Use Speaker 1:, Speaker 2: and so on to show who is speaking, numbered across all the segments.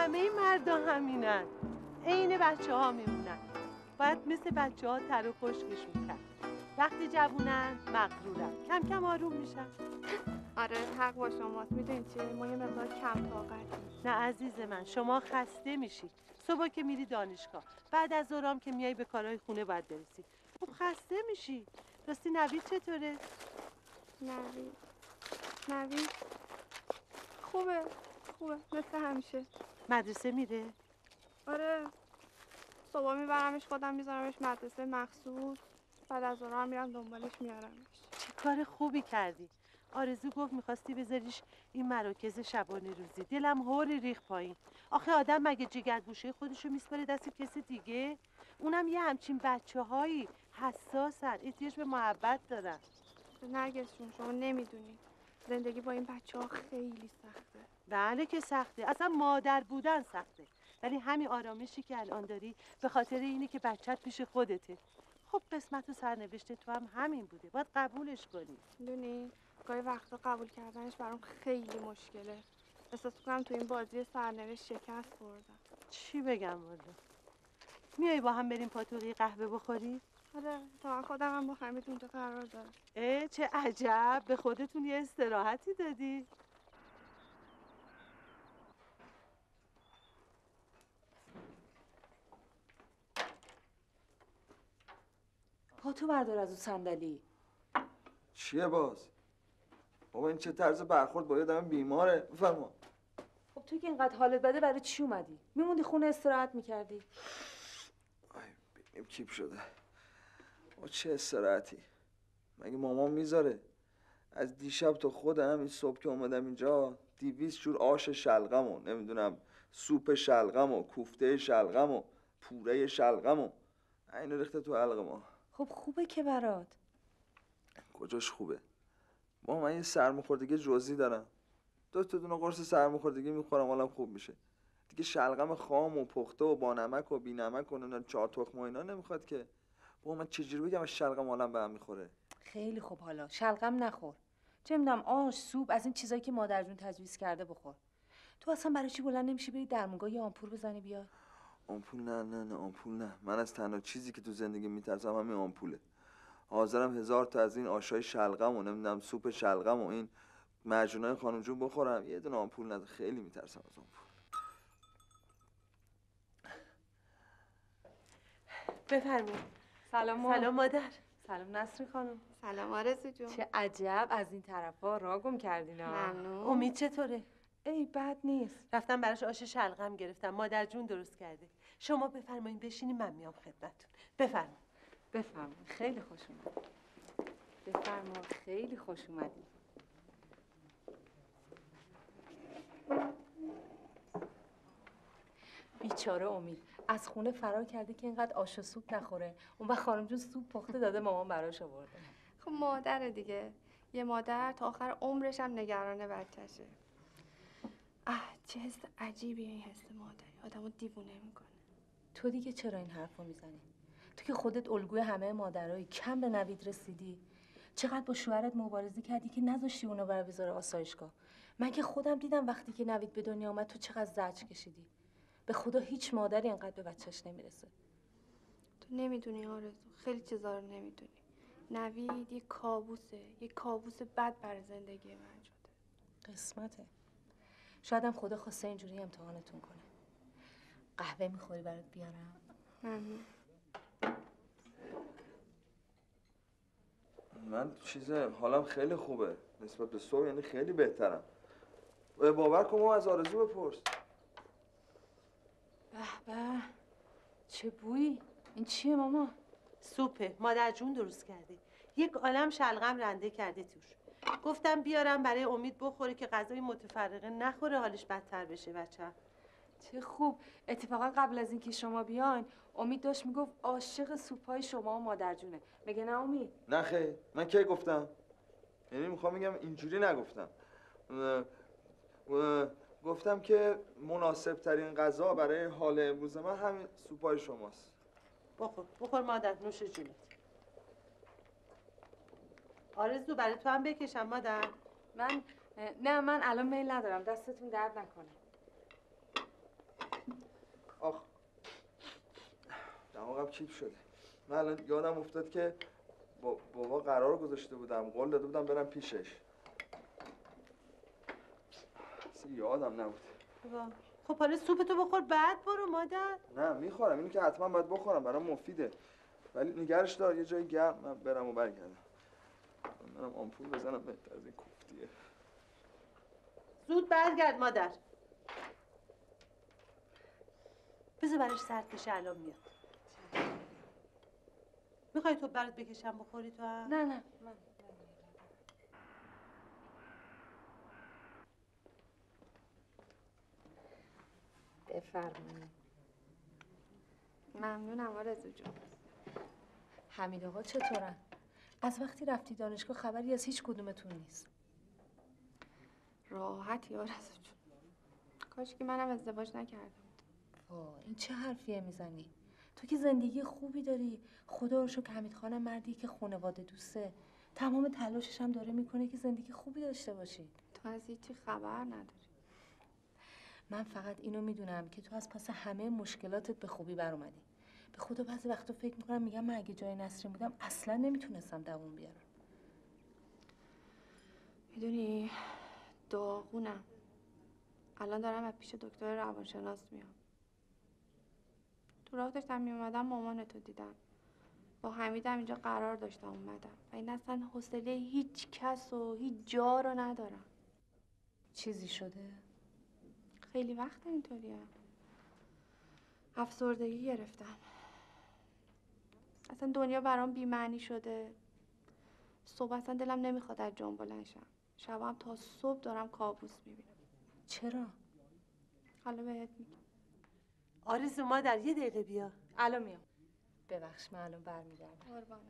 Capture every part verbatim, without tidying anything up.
Speaker 1: همه مردا همینن، عین بچه ها میمونن. باید مثل بچه ها تر و خشکشون کرد. وقتی جوونن مغرورن، کم کم آروم میشن.
Speaker 2: آره حق با شماست. میدونید چیه؟ ما یه مقدار کم طاقتیم.
Speaker 1: نه عزیز من، شما خسته میشی. صبح که میری دانشگاه، بعد از ظهرام که میای به کارهای خونه باید برسی. خب خسته میشی. راستی نوید چطوره؟
Speaker 2: نوید نوید خوبه خوبه مثل همیشه.
Speaker 1: مدرسه میره؟
Speaker 2: آره صبح میبرمش، خودم میذارمش مدرسه مخصوص، بعد از ظهر میرم دنبالش میارمش.
Speaker 1: چه کار خوبی کردی. آرزو گفت میخواستی بذاریش این مراکز شبانه روزی. دلم هوری ریخ پایین. آخه آدم مگه جگرگوشه خودشو میسپاره دست کسی دیگه؟ اونم یه همچین بچه هایی حساسن، احتیاج به محبت دارن.
Speaker 2: نرگس جون شما نمیدونی زندگی با این بچه ها خیلی سخته.
Speaker 1: بله که سخته، اصلا مادر بودن سخته، ولی همین آرامشی که الان داری به خاطر اینه که بچت پیش خودته. خب قسمت و سرنوشت تو هم همین بوده، باید قبولش کنی.
Speaker 2: میدونی گاهی وقتا قبول کردنش برام خیلی مشکله. احساس کنم تو این بازی سرنوشت شکست خوردم.
Speaker 1: چی بگم والا. میای با هم بریم پاتوقی قهوه بخوری؟
Speaker 2: آره تا خودم هم با حمید اونجا قرار دارم.
Speaker 1: اه چه عجب، به خودتون یه استراحتی دادی.
Speaker 3: پاتو بردار از اون صندلی.
Speaker 4: چیه باز؟ بابا این چه طرز برخورد با یه آدم بیماره؟ بفرما.
Speaker 3: خب تو که اینقدر حالت بده برای چی اومدی؟ میموندی خونه استراحت میکردی.
Speaker 4: آی بینیم کیپ شده. با چه استراحتی؟ مگه مامان میذاره؟ از دیشب تا خودم این صبح که اومدم اینجا دیویس جور آش شلغم و نمیدونم سوپ شلغم و کوفته شلغم و پوره شلغم و اینو ریخته تو حلق ما.
Speaker 3: خب خوبه که برات.
Speaker 4: کجاش خوبه؟ با من یه سرماخوردگی جزئی دارم. دو تا دونه قرص سرماخوردگی میخورم حالم خوب میشه. دیگه شلغم خام و پخته و با نمک و بی نمک و نمیدونم چهار تخم و اینا نمیخواد که. با من چجوری بگم شلغم حالم به هم میخوره؟
Speaker 3: خیلی خوب، حالا شلغم نخور. چه میدونم آش، سوپ، از این چیزایی که مادر جون تجویز کرده بخور. تو اصلا برای چی بلند نمیشی بری درمونگاه یه آمپول بزنی بیای؟
Speaker 4: آمپول نه نه نه آمپول نه. من از تنها چیزی که تو زندگی میترسم همین آمپوله. حاضرم هزار تا از این آشای شلغم و نمیدونم سوپ شلغم و این معجونای خانم جون بخورم، یه دونه آمپول نده. خیلی میترسم از آمپول.
Speaker 1: بفرمایید.
Speaker 3: سلام
Speaker 1: مام. سلام مادر.
Speaker 3: سلام نسرین خانم.
Speaker 2: سلام آرزو جون.
Speaker 3: چه عجب از این طرفا راه گم کردین ها.
Speaker 2: ممنون.
Speaker 1: امید چطوره؟
Speaker 3: ای بد نیست.
Speaker 1: رفتم براش آش شلغم گرفتم، مادر جون درست کرده. شما بفرمایید بشینید، من میام خدمتتون. بفرمایید.
Speaker 3: بفرمایید. خیلی خوش اومد. بفرمایید. خیلی خوش اومدی. بیچاره امید از خونه فرار کرده که اینقدر آش و سوپ نخوره. اون وقت خانم جون سوپ پخته داده، مامان براش آورده.
Speaker 2: خب مادره دیگه. یه مادر تا آخر عمرش هم نگران بچه‌شه. اه چه حس عجیبی این حس مادری، آدمو دیوونه میکنه.
Speaker 3: تو دیگه چرا این حرفو میزنی؟ تو که خودت الگوی همه مادرایی، کم به نوید رسیدی. چقدر با شوهرت مبارزه کردی که نذاشتی اونو بر بذاره آسایشگاه. من که خودم دیدم وقتی که نوید به دنیا اومد تو چقدر زجر کشیدی. به خدا هیچ مادری اینقدر به بچه‌ش نمیرسه.
Speaker 2: تو نمیدونی آرزو، خیلی چیزا رو نمیدونی. نوید یه کابوسه، یه کابوس بد برای زندگی من شده.
Speaker 3: قسمته. شاید هم خدا خواسته اینجوری امتحانتون کنه. قهوه میخوری برات بیارم؟
Speaker 2: ممنون.
Speaker 4: من چیزه حالم خیلی خوبه نسبت به صبح، یعنی خیلی بهترم. باور کن ما از آرزو بپرس.
Speaker 3: به به چه بویی؟ این چیه ماما؟
Speaker 1: سوپه، مادر جون درست کرده. یک عالم شلغم رنده کرده توش. گفتم بیارم برای امید بخوره که غذای متفرقه نخوره حالش بدتر بشه بچه.
Speaker 3: چه خوب. اتفاقا قبل از اینکه شما بیاین امید داشت میگفت عاشق سوپای شما و مادر جونه. مگه نه امید؟
Speaker 4: نه خیر، من کی گفتم؟ یعنی میخوام بگم اینجوری نگفتم. اه، اه، گفتم که مناسب ترین غذا برای حال امروز من همین سوپای شماست.
Speaker 1: بخور بخور مادر، نوش جونت. آرزو برای تو هم بکشم مادر؟
Speaker 3: من نه من الان میل ندارم، دستتون درد نکنه.
Speaker 4: آخ دماغم کیپ شده. من الان یادم افتاد که با بابا قرار گذاشته بودم، قول داده بودم برم پیشش. اصلا یادم نبود.
Speaker 1: خب حالا سوپتو بخور بعد برو مادر.
Speaker 4: نه میخورم، اینو که حتما باید بخورم، برام مفیده. ولی نگرش دار یه جای گرم من برم و برگردم. منم آمپول بزنم بهتر از این کوفتیه.
Speaker 1: زود برگرد مادر. بذار براش سرد بشه الان میاد. میخوای تو برات بکشم بخوری تو هم؟
Speaker 3: نه نه من بفرمایید.
Speaker 2: ممنونم آرزو جون.
Speaker 3: حمید آقا چطورن؟ از وقتی رفتی دانشگاه خبری از هیچ کدومتون نیست.
Speaker 2: راحتی آرزو جون. کاش که منم ازدواج نکردم.
Speaker 3: وای این چه حرفیه میزنی؟ تو که زندگی خوبی داری. خدا رو شکر حمید خانم مردی که خانواده دوسته. تمام تلاشش هم داره میکنه که زندگی خوبی داشته باشی.
Speaker 2: تو از هیچی خبر نداری.
Speaker 3: من فقط اینو میدونم که تو از پس همه مشکلاتت به خوبی بر اومدی. به خدا بعضی وقتا فکر میکنم میگم من اگه جای نسرین بودم اصلا نمیتونستم دووم بیارم.
Speaker 2: میدونی داغونم. الان دارم از پیش دکتر روانشناس میام. تو راه داشتم میومدم مامانتو دیدم. با حمیدم اینجا قرار داشتم اومدم و این اصلا حوصله هیچ کس و هیچ جا رو ندارم.
Speaker 3: چیزی شده؟
Speaker 2: خیلی وقت اینطوریه. افسردگی گرفتم. اصلا دنیا برام بی‌معنی شده. صبح اصلا دلم نمیخواد از جام بلند شم. شبم تا صبح دارم کابوس میبینم.
Speaker 3: چرا؟
Speaker 2: حالا بهت میگم.
Speaker 1: آرزو مادر یه دقیقه بیا.
Speaker 3: الان میام. ببخش من الان برمیگردم.
Speaker 2: قربانت.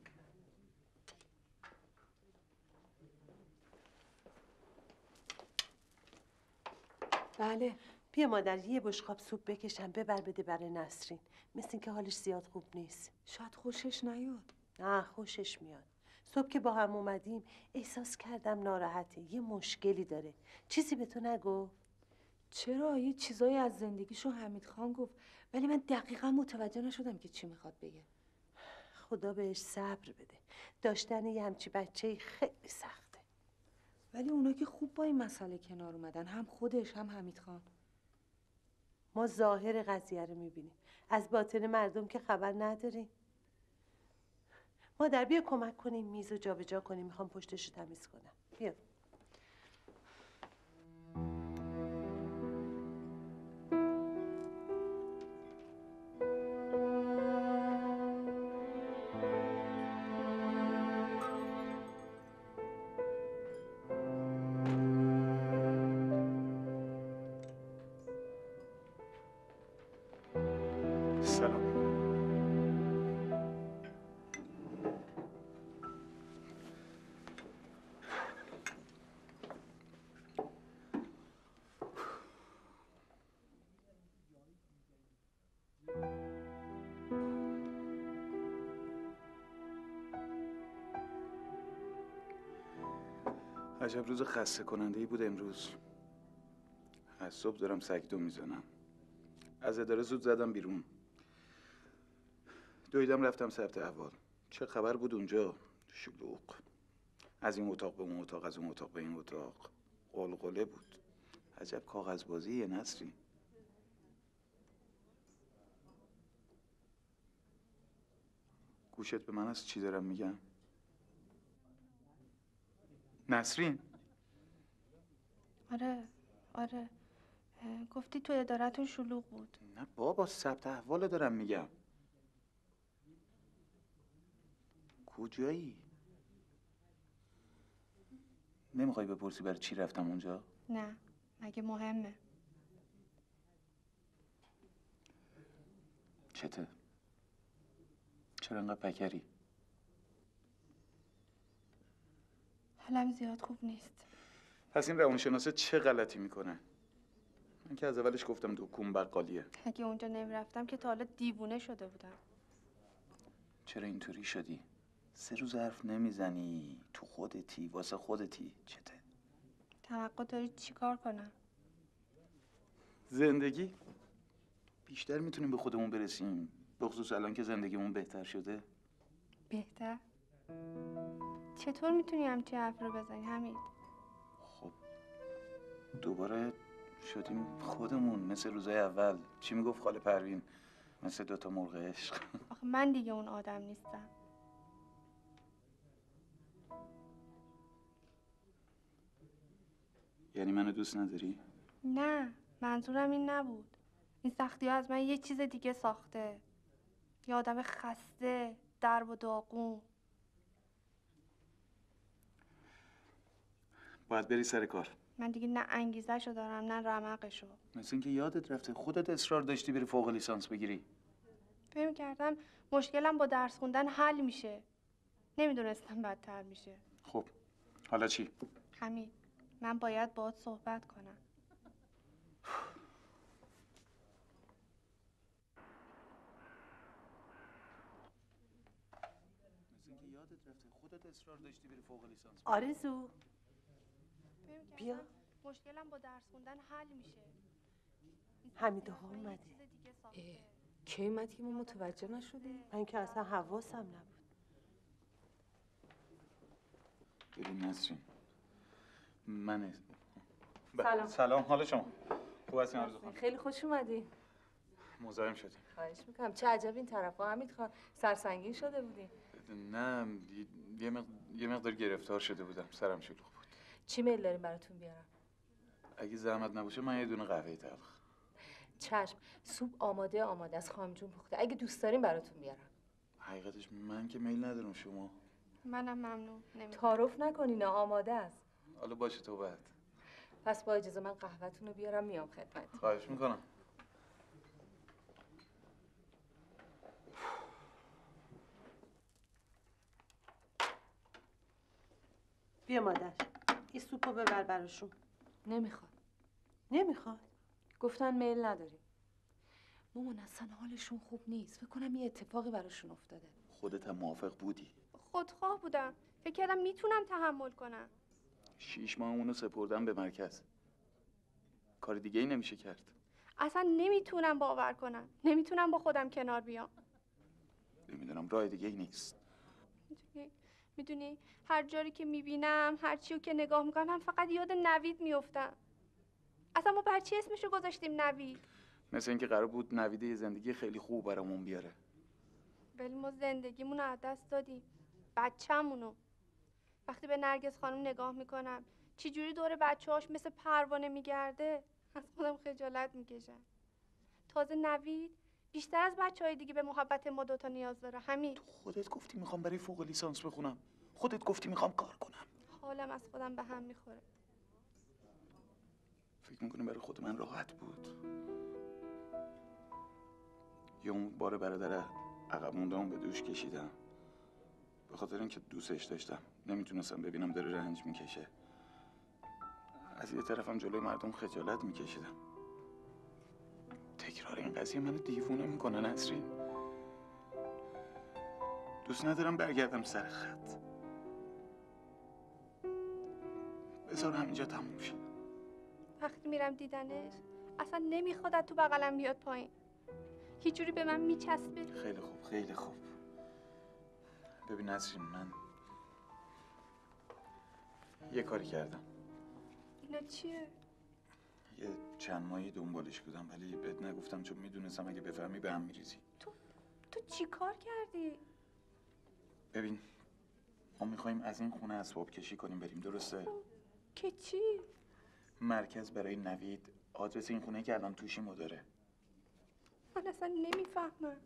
Speaker 3: بله.
Speaker 1: بیا مادر یه بشقاب سوپ بکشم ببر بده برای نسرین. مثل این که حالش زیاد خوب نیست.
Speaker 3: شاید خوشش نیاد.
Speaker 1: نه خوشش میاد. صبح که با هم اومدیم احساس کردم ناراحته. یه مشکلی داره. چیزی به تو نگو؟
Speaker 3: چرا؟ یه چیزایی از زندگیشو حمید خان گفت ولی من دقیقا متوجه نشدم که چی میخواد بگه.
Speaker 1: خدا بهش صبر بده. داشتن یه همچی بچه‌ای خیلی سخته.
Speaker 3: ولی اونا که خوب با این مسئله کنار اومدن، هم خودش هم حمید خان.
Speaker 1: ما ظاهر قضیه رو میبینیم. از باطن مردم که خبر نداریم. مادر بیا کمک کنیم میزو جابجا کنیم. میخوام پشتشو تمیز کنم. بیا.
Speaker 5: سلام. عجب روز خسته کننده ای بود امروز. از صبح دارم سگدو میزنم. از اداره زود زدم بیرون. دویدم رفتم ثبت احوال. چه خبر بود اونجا؟ شلوغ. از این اتاق به اون اتاق، از اون اتاق به این اتاق. قلقله بود. عجب کاغذبازیه نسرین. گوشت به من از چی دارم میگم؟ نسرین.
Speaker 2: آره آره اه، گفتی تو ادارتون شلوغ بود.
Speaker 5: نه بابا ثبت احوال دارم میگم. کجایی؟ نمیخوای بپرسی برای چی رفتم اونجا؟
Speaker 2: نه مگه مهمه؟
Speaker 5: چته؟ چرا انقدر پکری؟
Speaker 2: حالم زیاد خوب نیست.
Speaker 5: پس این روانشناسه چه غلطی میکنه؟ من که از اولش گفتم دکون بقالیه.
Speaker 2: اگه اونجا نمیرفتم که تا حالا دیوونه شده بودم.
Speaker 5: چرا اینطوری شدی؟ سه روز حرف نمیزنی. تو خودتی، واسه خودتی. چته؟
Speaker 2: توقع داری چی کار کنم؟
Speaker 5: زندگی؟ بیشتر میتونیم به خودمون برسیم، بخصوص الان که زندگیمون بهتر شده.
Speaker 2: بهتر؟ چطور میتونی همچین حرف رو بزنی حمید؟
Speaker 5: خب دوباره شدیم خودمون مثل روزای اول. چی میگفت خاله پروین؟ مثل دوتا مرغ عشق.
Speaker 2: آخه من دیگه اون آدم نیستم.
Speaker 5: یعنی منو دوست نداری؟
Speaker 2: نه، منظورم این نبود. این سختی ها از من یه چیز دیگه ساخته. یه آدم خسته، درب و داغون.
Speaker 5: باید بری سر کار.
Speaker 2: من دیگه نه انگیزه‌شو دارم نه رمقشو.
Speaker 5: مثل اینکه یادت رفته خودت اصرار داشتی بری فوق لیسانس بگیری.
Speaker 2: فکر کردم مشکلم با درس خوندن حل میشه. نمیدونستم بدتر میشه.
Speaker 5: خب حالا چی؟
Speaker 2: حمید، من باید باهات صحبت کنم.
Speaker 5: مثل اینکه یادت رفته خودت اصرار داشتی بری فوق لیسانس.
Speaker 1: آرزو
Speaker 2: فکر
Speaker 1: بیا.
Speaker 2: کردم مشکلم با درس خوندن حل میشه.
Speaker 1: حمید آقا اومده.
Speaker 3: کی اومد که ما متوجه نشدیم؟
Speaker 1: من که اصلا حواسم نبود.
Speaker 5: ببین نسرین، من
Speaker 3: سلام.
Speaker 5: سلام، حال شما؟ خوب هستین آرزو خانم؟
Speaker 3: خیلی خوش اومدی.
Speaker 5: مزاحم شدیم.
Speaker 3: خواهش میکنم. چه عجب این طرفا حمید خان، سرسنگین شده بودی.
Speaker 5: نه یه مقدار, یه مقدار گرفتار شده بودم، سرم شلوغ بود.
Speaker 3: چی میل داریم براتون بیارم؟
Speaker 5: اگه زحمت نباشه من یه دونه قهوه تلخ.
Speaker 3: چشم. سوپ آماده آماده از خانم جون پخته. اگه دوست داریم براتون بیارم.
Speaker 5: حقیقتش من که میل ندارم. شما؟
Speaker 2: منم ممنون. نمی‌خوام.
Speaker 3: تعارف نکنین، آماده است.
Speaker 5: حالا باشه تو بعد.
Speaker 3: پس با اجازه من قهوه‌تون رو بیارم میام خدمت.
Speaker 5: خواهش میکنم.
Speaker 1: بیا مادر، این سوپو ببر براشون.
Speaker 3: نمیخواد.
Speaker 1: نمیخواد؟
Speaker 3: گفتن میل نداریم. مامان اصلا حالشون خوب نیست. فکر کنم یه اتفاقی براشون افتاده.
Speaker 5: خودت هم موافق بودی؟
Speaker 2: خودخواه بودم. فکر کردم میتونم تحمل کنم.
Speaker 5: شیش ماه اونو سپردم به مرکز. کار دیگه ای نمیشه کرد.
Speaker 2: اصلا نمیتونم باور کنم. نمیتونم با خودم کنار بیام.
Speaker 5: نمیدونم راه دیگه ای نیست.
Speaker 2: میدونی میدونی هر جاری که میبینم، هر چیو که نگاه میکنم، من فقط یاد نوید میفتم. اصلا ما بر چی اسمشو گذاشتیم نوید؟
Speaker 5: مثل اینکه قرار بود نوید یه زندگی خیلی خوب برامون بیاره.
Speaker 2: ولی ما زندگیمون رو از دست دادیم. بچه‌مونو. وقتی به نرگس خانم نگاه میکنم چی جوری دور بچه‌هاش مثل پروانه میگرده، از خودم خجالت میکشم. تازه نوید بیشتر از بچه‌های دیگه به محبت ما دوتا نیاز داره. همین.
Speaker 5: تو خودت گفتی میخوام برای فوق لیسانس بخونم. خودت گفتی میخوام کار کنم.
Speaker 2: حالم از خودم به هم میخوره.
Speaker 5: فکر میکنی برای خود من راحت بود؟ یه اون بار برادر عقب مونده‌ام به دوش کشیدم. به خاطر اینکه دوستش داشتم. نمیتونستم ببینم داره رنج میکشه. از یه طرفم جلوی مردم خجالت میکشیدم. تکرار این قضیه منو دیوونه میکنه نسرین. دوست ندارم برگردم سر خط. بذار همینجا تموم شه.
Speaker 2: وقتی میرم دیدنش اصلا نمیخواد تو بغلم بیاد پایین. یه جوری به من میچسبه.
Speaker 5: خیلی خوب خیلی خوب. ببین نسرین، من یه کاری کردم.
Speaker 2: اینا چیه؟
Speaker 5: یه چند ماهی دنبالش بودم ولی بهت نگفتم چون میدونستم اگه بفهمی به هم میریزی.
Speaker 2: تو تو چی کار کردی؟
Speaker 5: ببین ما میخوایم از این خونه اسباب کشی کنیم بریم، درسته؟
Speaker 2: که چی؟
Speaker 5: مرکز برای نوید. آدرس این خونه که الان توشیمو داره.
Speaker 2: من اصلا نمیفهمم.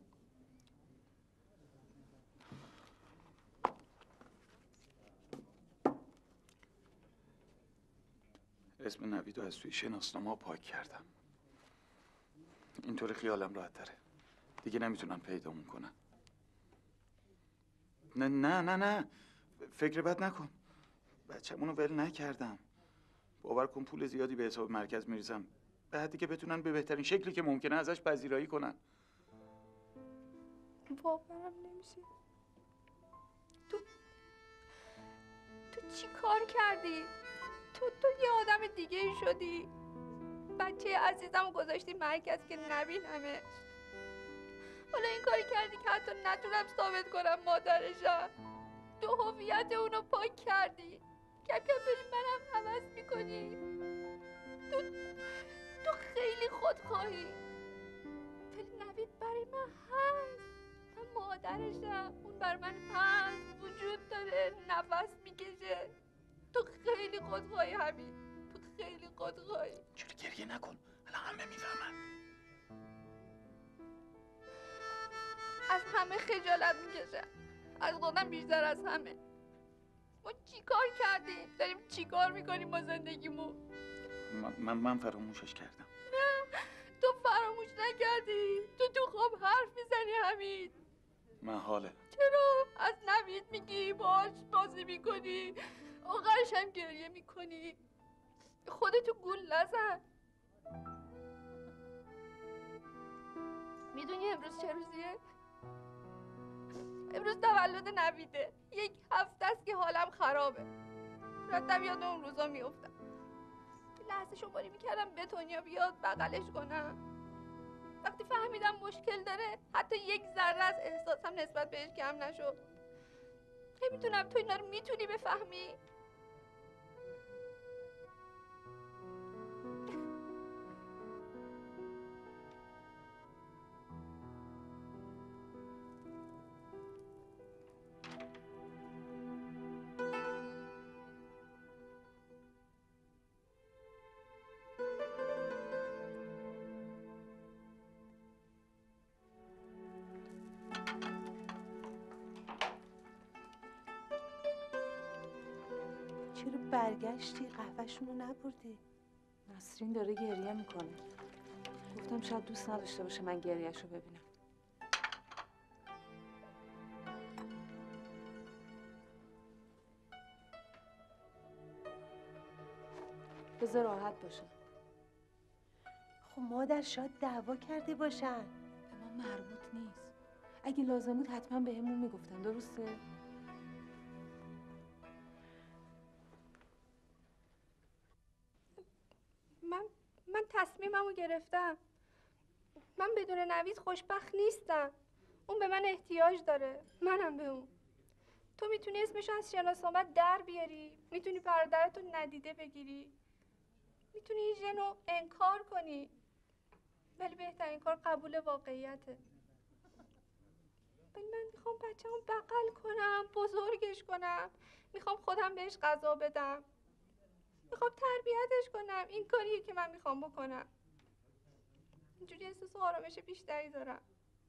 Speaker 5: اسم نوید رو از توی شناسنامه پاک کردم. اینطور خیالم راحت تره. دیگه نمیتونن پیدامون کنن. نه نه نه نه فکر بد نکن. بچه‌مون رو ول نکردم. باور کن پول زیادی به حساب مرکز میریزم. بعدی که بتونن به بهترین شکلی که ممکنه ازش پذیرایی کنن.
Speaker 2: باورم نمیشه. تو تو چی کار کردی؟ تو تو یه آدم دیگه ای شدی. بچه عزیزم گذاشتی مرکز که نبینمش. حالا این کاری کردی که حتی نتونم ثابت کنم مادرشم. تو هویت اونو پاک کردی. کم کم داری منم عوض میکنی. تو تو خیلی خودخواهی. ولی نوید برای من هست. من مادرشم. اون بر من هست. وجود داره. نفس میکشه. تو خیلی خودخواهی همین. تو خیلی خودخواهی.
Speaker 5: چرا گریه نکن؟ الان همه میفهمن.
Speaker 2: از همه خجالت میکشم. از خودم بیشتر از همه. ما چی کار کردیم؟ داریم چی کار میکنیم با زندگیمون؟
Speaker 5: من, من من فراموشش کردم.
Speaker 2: نه تو فراموش نکردی. تو تو خواب حرف میزنی حمید.
Speaker 5: من حاله.
Speaker 2: چرا؟ از نوید میگی باش بازی میکنی. آخرش هم گریه میکنی. خودتو گول نزن. میدونی امروز چه روزیه؟ امروز تولد نویده. یک هفته است که حالم خرابه. رفتم یاد اون روزا میافتم. لحظه شماری میکردم به دنیا بیاد بغلش کنم. وقتی فهمیدم مشکل داره حتی یک ذره از احساسم نسبت بهش کم نشد. نمیدونم تو اینا رو میتونی بفهمی؟
Speaker 1: چرا برگشتی؟ قهوه‌شون رو نبردی؟
Speaker 3: نسرین داره گریه میکنه. گفتم شاید دوست نداشته باشه من گریه‌شو ببینم. بذار راحت باشه.
Speaker 1: خب مادر شاید دعوا کرده باشن.
Speaker 3: به ما مربوط نیست. اگه لازم بود حتما بهمون میگفتن. درسته؟
Speaker 2: من من تصمیممو گرفتم. من بدون نوید خوشبخت نیستم. اون به من احتیاج داره. منم به اون. تو میتونی اسمشو از شناسنامه در بیاری. میتونی برادرتو ندیده بگیری. میتونی این ژنو انکار کنی. ولی بهترین کار قبول واقعیته. ولی من میخوام بچه‌مو بغل کنم، بزرگش کنم. میخوام خودم بهش غذا بدم. میخوام تربیتش کنم. این کاریه که من میخوام بکنم. اینجوری احساس آرامش بیشتری دارم.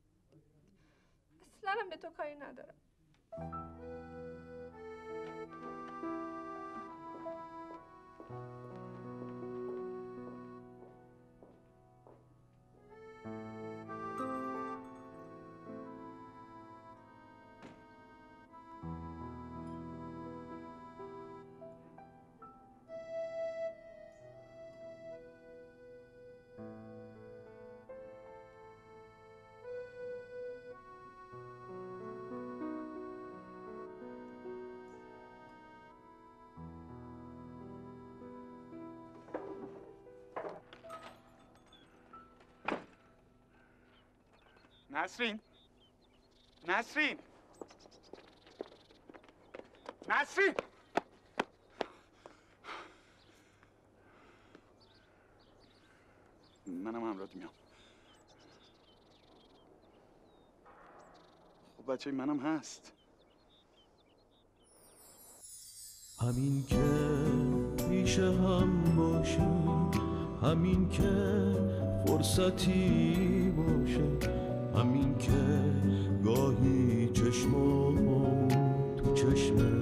Speaker 2: اصلاً هم به تو کاری ندارم.
Speaker 5: نسرین نسرین نسرین منم همراهت میام. خب بچه منم هست.
Speaker 6: همین که پیش هم باشیم، همین که فرصتی باشه، همین که گاهی چشمام تو چشم